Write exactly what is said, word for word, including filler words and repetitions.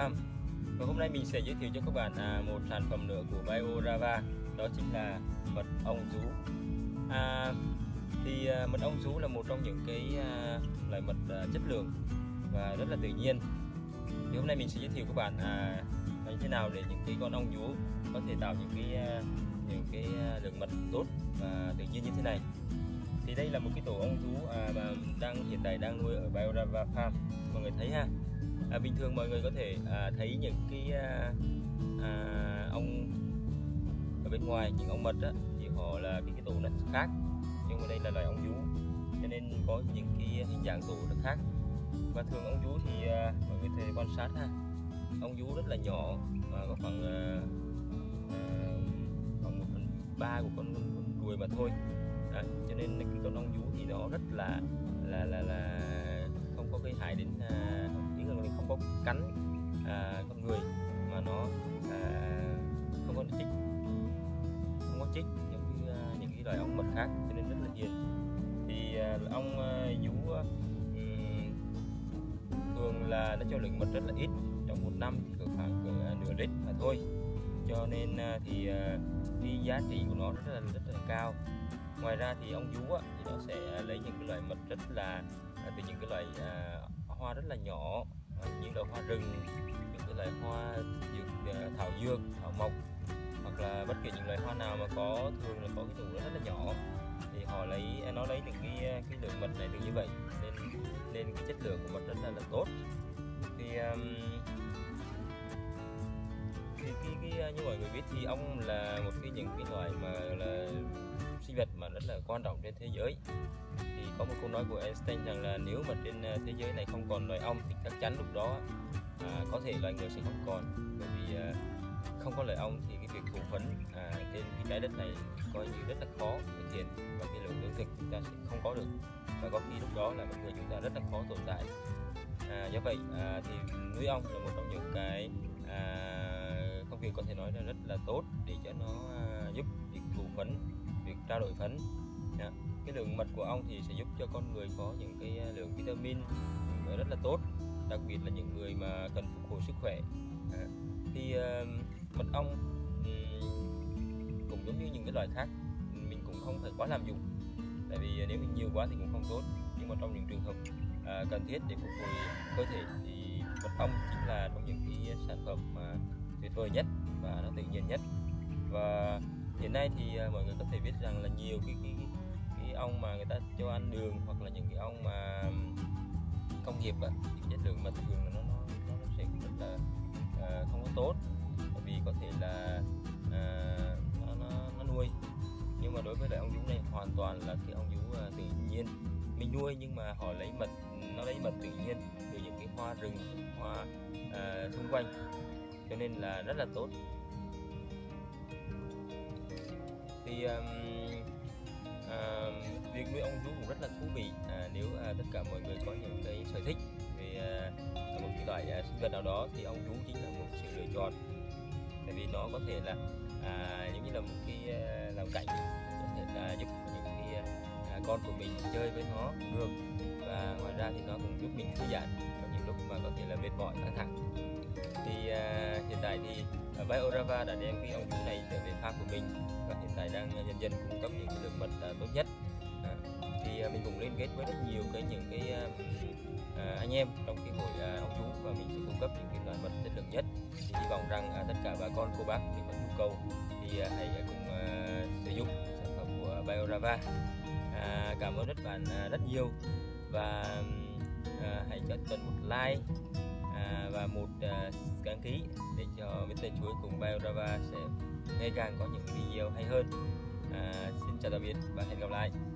Farm. Và hôm nay mình sẽ giới thiệu cho các bạn à, một sản phẩm nữa của BioRava, đó chính là mật ong dú. À, thì à, mật ong dú là một trong những cái à, loại mật à, chất lượng và rất là tự nhiên. Thì hôm nay mình sẽ giới thiệu các bạn à, như thế nào để những cái con ong dú có thể tạo những cái à, những cái lượng mật tốt và tự nhiên như thế này. Thì đây là một cái tổ ong dú à, mà đang hiện tại đang nuôi ở BioRava Farm, mọi người thấy ha. À, bình thường mọi người có thể à, thấy những cái à, à, ong ở bên ngoài, những ong mật á, thì họ là cái, cái tổ nó khác, nhưng mà đây là loài ong dú cho nên có những cái hình dạng tổ nó khác. Và thường ong dú thì à, mọi người thể quan sát ha, ong dú rất là nhỏ, và có khoảng à, à, khoảng một phần ba của con, con ruồi mà thôi. Đấy, cho nên cái con ong dú thì nó rất là là là là không có gây hại đến à, không có cắn à, con người, mà nó à, không có chích không có chích giống như à, những cái loài ong mật khác, cho nên rất là hiền. Thì à, ong à, dú à, thường là nó cho lượng mật rất là ít, trong một năm thì cỡ khoảng cỡ nửa lít mà thôi, cho nên à, thì à, cái giá trị của nó rất là rất là cao. Ngoài ra thì ong dú á, thì nó sẽ lấy những cái loại mật rất là từ những cái loại à, hoa rất là nhỏ, những loại hoa rừng, những cái loại hoa dược, thảo dược, thảo mộc, hoặc là bất kỳ những loại hoa nào mà có thường là có cái tủ rất là nhỏ, thì họ lấy nó lấy được cái cái lượng mật này từ như vậy, nên nên cái chất lượng của mật rất là, là tốt. Thì um, thì cái, cái như mọi người biết thì ong là một cái những cái loài mà là sinh vật mà rất là quan trọng trên thế giới. Thì có một câu nói của Einstein rằng là nếu mà trên thế giới này không còn loài ong thì chắc chắn lúc đó à, có thể loài người sẽ không còn, bởi vì à, không có loài ong thì cái việc thụ phấn à, trên cái trái đất này coi như rất là khó thực hiện, và cái lượng lương thực chúng ta sẽ không có được, và có khi lúc đó là mọi người chúng ta rất là khó tồn tại. À, do vậy à, thì nuôi ong là một trong những cái à, công việc có thể nói là rất là tốt để cho nó à, giúp việc thụ phấn, việc trao đổi phấn. À, cái lượng mật của ong thì sẽ giúp cho con người có những cái lượng vitamin rất là tốt, đặc biệt là những người mà cần phục hồi sức khỏe. À, thì uh, mật ong um, cũng giống như những cái loài khác, mình cũng không phải quá lạm dụng, tại vì nếu mình nhiều quá thì cũng không tốt. Nhưng mà trong những trường hợp uh, cần thiết để phục hồi cơ thể thì mật ong chính là trong những cái sản phẩm mà tuyệt vời nhất và nó tự nhiên nhất. Và hiện nay thì uh, mọi người có thể biết rằng là nhiều cái, cái, cái ong mà người ta cho ăn đường, hoặc là những cái ong mà công nghiệp á, thì chất lượng mật thường là nó nó nó sẽ rất là uh, không có tốt, bởi vì có thể là uh, nó, nó nó nuôi. Nhưng mà đối với lại ong dú này hoàn toàn là cái ong dú uh, tự nhiên mình nuôi, nhưng mà họ lấy mật, nó lấy mật tự nhiên từ những cái hoa rừng, hoa uh, xung quanh, cho nên là rất là tốt. Thì um, À, việc nuôi ong dú cũng rất là thú vị. À, nếu à, tất cả mọi người có những cái sở thích về à, một cái loại à, sinh vật nào đó thì ong dú chính là một sự lựa chọn, tại vì nó có thể là à, giống như là một cái à, làm cảnh, có thể là giúp những cái à, con của mình chơi với nó được, và ngoài ra thì nó cũng giúp mình thư giãn trong những lúc mà có thể là mệt mỏi, căng thẳng. Thì à, hiện tại thì à, BioRava đã đem cái ong dú này trở về farm của mình, và hiện tại đang dần dần cung cấp những cái lượng mật à, tốt nhất. À, thì à, mình cũng liên kết với rất nhiều cái những cái à, à, anh em trong cái hội à, ong dú, và mình sẽ cung cấp những cái loại mật chất lượng nhất. Thì hy vọng rằng à, tất cả bà con cô bác nếu có nhu cầu thì à, hãy cùng à, sử dụng sản phẩm của BioRava. À, cảm ơn rất bạn à, rất nhiều, và à, hãy cho Tuấn một like à, và một à, đăng ký để cho mít tơ Chuối cùng BioRava sẽ ngày càng có những video hay hơn. À, xin chào tạm biệt và hẹn gặp lại.